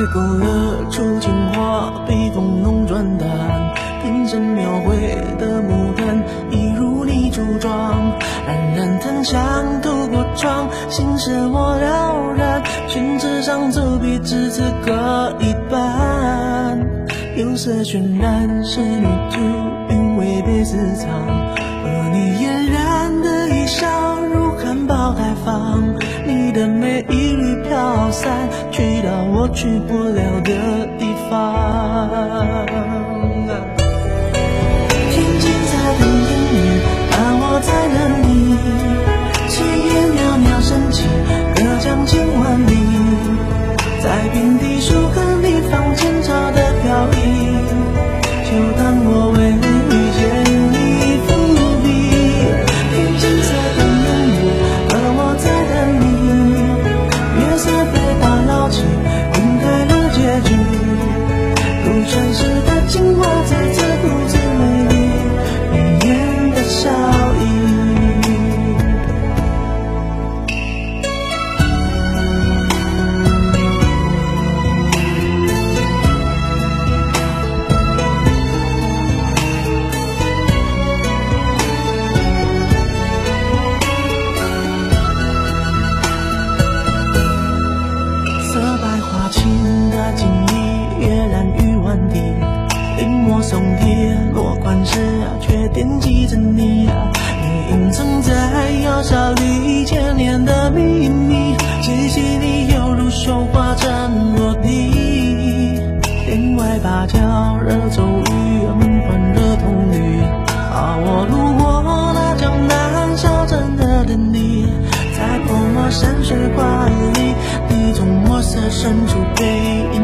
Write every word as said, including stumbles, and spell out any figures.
勾勒出情话，笔锋浓转淡，平生描绘的牡丹，一如你柱状，冉冉檀香透过窗，心事我了然，宣纸上走笔只字各一半，釉色渲染仕女图，韵味被私藏，而你嫣然的一笑如含苞待放，你的美一缕飘散，去到我去不了的地方。天际在等等你，而我在等你，炊烟袅袅升起，隔江千万里，在平地树和你房前朝的飘逸，就当我为遇见你伏笔。天际在等等你，而我在等你，月色被打捞起，晕开了结局，如传世的情话在这不知美丽眉眼的笑意。情的静谧，跃然于万地，临摹松贴，落款时啊，却惦记着你啊。你隐藏在窑烧里千年的秘密，细细你犹如绣花针落地。天外芭蕉惹骤雨，门环惹铜绿。啊，我路过那江南小镇的等你，在泼墨山水画里，你从墨色深处背影。